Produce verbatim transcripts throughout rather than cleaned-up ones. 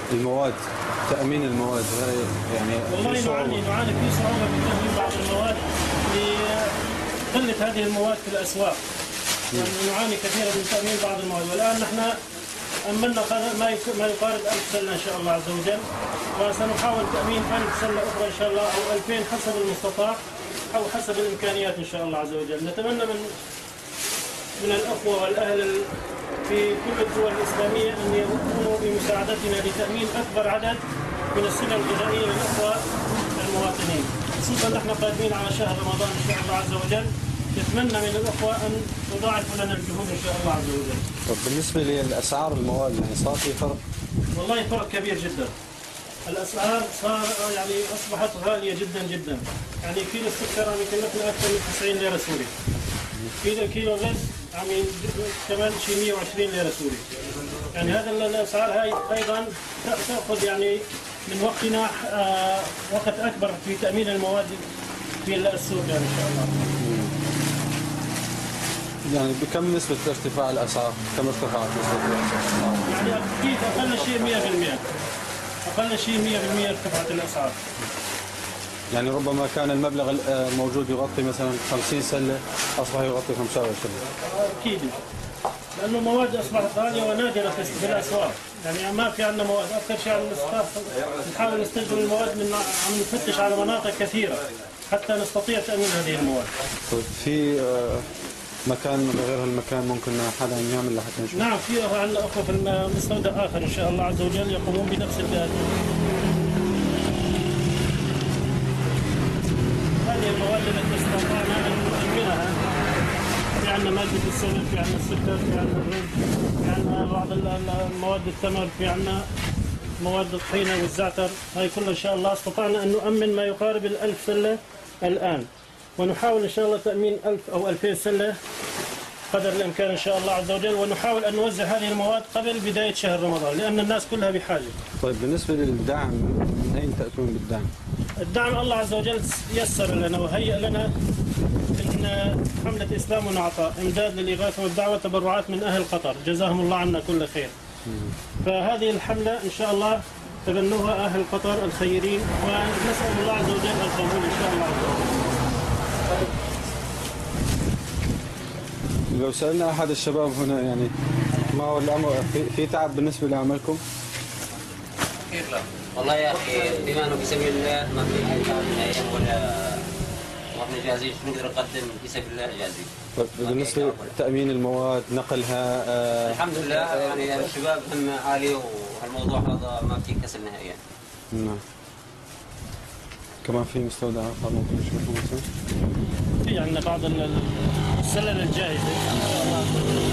المواد، تأمين المواد هاي يعني والله نعاني نعاني في صعوبة في تأمين بعض المواد لقلة هذه المواد في الأسواق. يعني نعاني كثيرا من تأمين بعض المواد، والآن نحن أمنا ما ما يقارب ألف سلة إن شاء الله عز وجل، وسنحاول تأمين ألف سلة أخرى إن شاء الله أو ألفين حسب المستطاع أو حسب الإمكانيات إن شاء الله عز وجل. نتمنى من من الأخوة والأهل في كل الدول الإسلامية أن يقوموا بمساعدتنا لتأمين أكبر عدد من السلع الغذائية للأخوة المواطنين، خصوصا نحن قادمين على شهر رمضان إن شاء الله عز وجل. نتمنى من الأخوة أن يضاعفوا لنا الجهود إن شاء الله عز وجل. طب بالنسبة للأسعار المواد يعني صار في فرق؟ والله فرق كبير جدا. الأسعار صار يعني أصبحت غالية جدا جدا. يعني كيلو السكر عم يكلفنا أكثر من تسعين ليرة سوري. كيلو كيلو غاز عم كمان شيء مئة وعشرين ليرة سوري. يعني هذا الأسعار هاي أيضا تأخذ يعني من وقتنا آه وقت أكبر في تأمين المواد في السوق يعني إن شاء الله. يعني بكم نسبة ارتفاع الأسعار؟ كم ارتفعت نسبة الأسعار؟ يعني أكيد أقل شيء مئة بالمئة. أقل شيء مئة بالمئة ارتفعت الأسعار. يعني ربما كان المبلغ الموجود يغطي مثلا خمسين سلة أصبح يغطي خمسة وعشرين. أكيد. لأنه المواد أصبحت غالية ونادرة في الأسواق، يعني ما في عندنا مواد، أكثر شيء عم نحاول نستخدم المواد من عم نفتش على مناطق كثيرة حتى نستطيع تأمين هذه المواد. طيب في مكان غير هالمكان ممكن حدا يعمل لحتى نشوف؟ نعم في عندنا أخوة في المستودع آخر إن شاء الله عز وجل يقومون بنفس الجهات. هذه المواد التي استطعنا أن نؤمنها، في عندنا مادة السمك، في عندنا السكر، في عندنا الرز، في عندنا بعض المواد التمر، في عندنا مواد الطحينة والزعتر، هاي كلها إن شاء الله استطعنا أن نؤمن ما يقارب الألف سلة الآن، ونحاول إن شاء الله تأمين ألف أو ألفين سلة قدر الإمكان إن شاء الله عز وجل، ونحاول أن نوزع هذه المواد قبل بداية شهر رمضان لأن الناس كلها بحاجة. طيب بالنسبة للدعم من أين تأتون بالدعم؟ الدعم الله عز وجل يسر لنا وهيأ لنا من حملة إسلام وعطاء، إمداد للإغاثة والدعوة، تبرعات من أهل قطر جزاهم الله عنا كل خير. فهذه الحملة إن شاء الله تبنوها أهل قطر الخيرين، ونسأل الله عز وجل القبول إن شاء الله عز وجل. لو سألنا أحد الشباب هنا يعني ما هو الأمر، في, في تعب بالنسبة لعملكم؟ كيف لا؟ والله يا أخي بما أنه في سبيل الله ما في أي تعب نهائيا ولا واحنا جاهزين نقدر نقدم في سبيل الله جاهزين. بالنسبة لتأمين المواد نقلها آه الحمد لله يعني الشباب هم عالي وهالموضوع هذا ما في كسل نهائيا. نعم. كمان في مستودع آخر ممكن نشوفه مثلا؟ في عندنا بعض السلل الجاهزة إن شاء الله.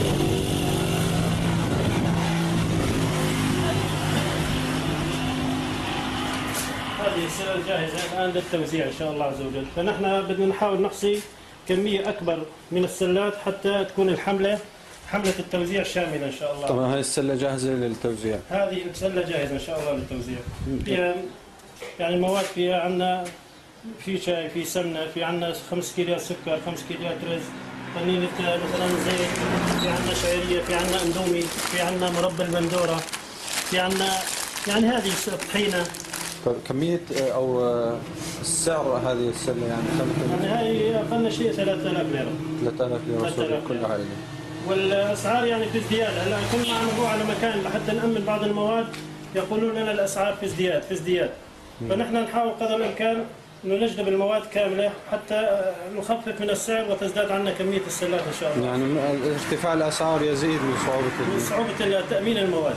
هذه السلل الجاهزة الآن للتوزيع إن شاء الله عز وجل، فنحن بدنا نحاول نحصي كمية أكبر من السلات حتى تكون الحملة حملة التوزيع شاملة إن شاء الله. طبعا هاي السلة جاهزة للتوزيع؟ هذه السلة جاهزة إن شاء الله للتوزيع. فيها يعني المواد فيها عندنا في شاي، في سمنة، في عندنا خمس كيلوات سكر، خمس كيلوات رز، قنينة مثلا زيت، في عندنا شعيرية، في عندنا اندومي، في عندنا مربى البندورة، في عندنا يعني هذه الطحينة. كمية أو السعر هذه السلة يعني كم؟ يعني هاي أقل شيء ثلاثة آلاف ليرة. ثلاثة آلاف ليرة سوري كل عائلة. والأسعار يعني في ازدياد، هلا كل ما عم نروح على مكان لحتى نأمن بعض المواد يقولون لنا الأسعار في ازدياد في ازدياد. فنحن نحاول قدر الإمكان إنه نجلب المواد كاملة حتى نخفف من السعر وتزداد عنا كمية السلات إن شاء الله. يعني ارتفاع الأسعار يزيد من صعوبة من صعوبة تأمين المواد.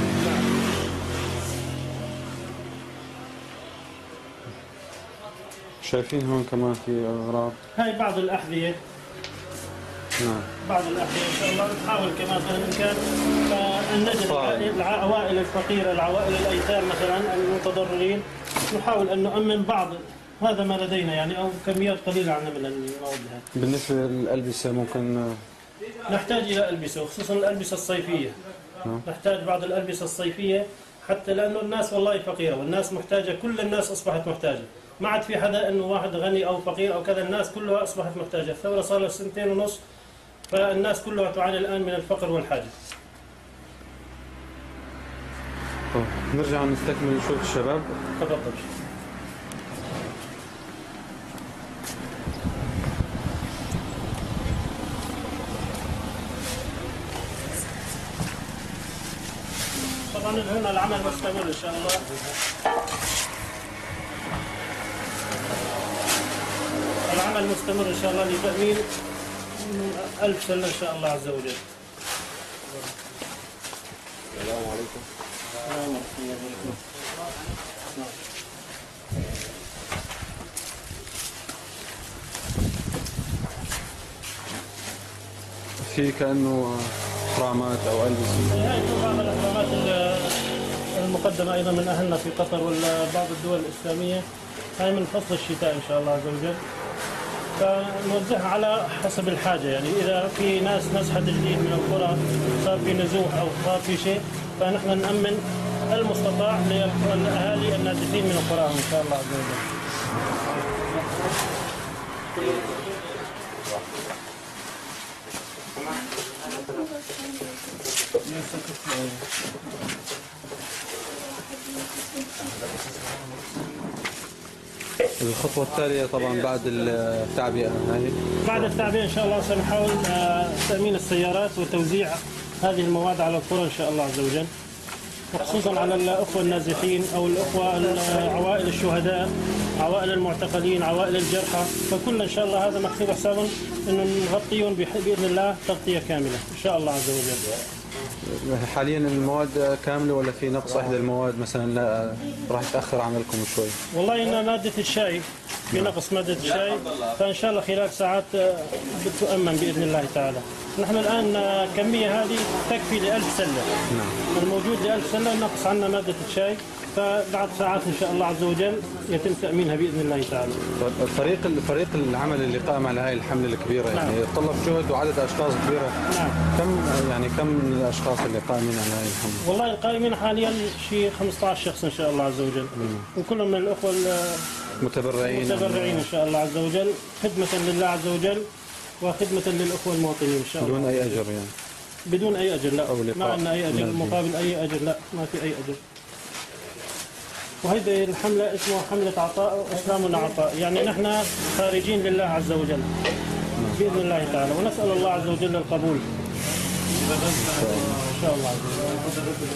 شايفين هون كمان في أغراض. هاي بعض الأحذية. نعم. بعض الأحذية إن شاء الله نحاول كمان قدر الإمكان أن نجد العوائل الفقيرة، العوائل الأيتام مثلا المتضررين، نحاول أن نؤمن بعض هذا ما لدينا يعني أو كميات قليلة عنا من المواد هذه. بالنسبة للألبسة ممكن نحتاج إلى ألبسة وخصوصا الألبسة الصيفية. نعم. نحتاج بعض الألبسة الصيفية حتى لأنه الناس والله فقيرة والناس محتاجة، كل الناس أصبحت محتاجة. ما عاد في حدا انه واحد غني او فقير او كذا، الناس كلها اصبحت محتاجه، الثوره صار لها سنتين ونص فالناس كلها تعاني الان من الفقر والحاجه. طب نرجع نستكمل نشوف الشباب. تفضل. طبعا هنا العمل مستمر ان شاء الله. العمل مستمر ان شاء الله لتأمين ألف سلة ان شاء الله عز وجل. السلام عليكم. في كأنه إحرامات أو ألبسة. هاي بعض الإحرامات المقدمة أيضا من أهلنا في قطر وبعض الدول الإسلامية، هاي من فصل الشتاء إن شاء الله عز وجل، فنوزعها على حسب الحاجة. يعني إذا في ناس نزحة جديد من القرى، صار في نزوح أو صار في شيء، فنحن نأمن المستطاع للأهالي النازحين من القرى إن شاء الله عز وجل. الخطوة التالية طبعا بعد التعبئة هاي. بعد التعبئة إن شاء الله سنحاول تأمين السيارات وتوزيع هذه المواد على القرى إن شاء الله عز وجل، وخصوصا على الأخوة النازحين أو الأخوة عوائل الشهداء، عوائل المعتقلين، عوائل الجرحى، فكل إن شاء الله هذا محسوب حسابا إنه نغطيهم بإذن الله تغطية كاملة إن شاء الله عز وجل. حاليا المواد كاملة ولا في نقص إحدى المواد مثلا؟ لا راح يتأخر عملكم شوي. والله إن مادة الشاي في نقص مادة الشاي، فإن شاء الله خلال ساعات بتؤمن بإذن الله تعالى. نحن الآن كمية هذه تكفي لألف سلة. نعم. الموجود لألف سلة نقص عنا مادة الشاي، فبعد ساعات إن شاء الله عز وجل يتم تأمينها بإذن الله تعالى. فريق فريق العمل اللي قام على هاي الحملة الكبيرة يعني نعم. طلب جهد وعدد أشخاص كبيرة. نعم. كم يعني كم من الأشخاص اللي قائمين على هاي الحملة؟ والله القائمين حاليا شيء خمسة عشر شخص إن شاء الله عز وجل. مم. وكلهم من الأخوة متبرعين متبرعين إن شاء الله عز وجل، خدمة لله عز وجل وخدمة للأخوة المواطنين إن شاء الله. بدون أي أجر يعني؟ بدون أي أجر لا، ما عندنا أي أجر نعم. مقابل أي أجر، لا ما في أي أجر. وهذه الحملة اسمها حملة عطاء وإسلامنا عطاء، يعني نحن خارجين لله عز وجل بإذن الله تعالى، ونسأل الله عز وجل القبول إن شاء الله عز وجل.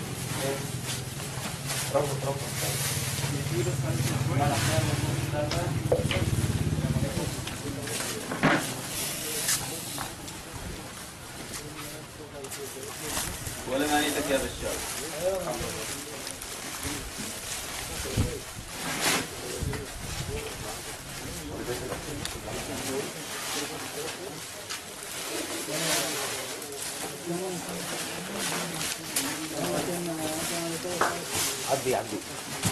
ولا ما نيتك يا بشار. عبي عبي